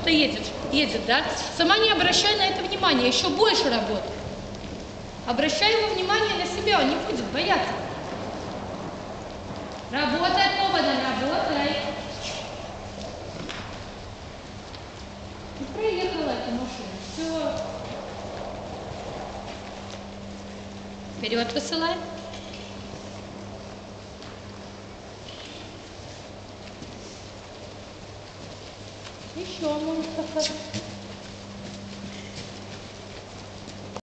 кто-то едет, да? Сама не обращай на это внимания, еще больше работай. Обращай его внимание на себя, он не будет бояться. Работай поводом, работай. И проехала эта машина. Все. Вперед высылай. Еще, Мустафа.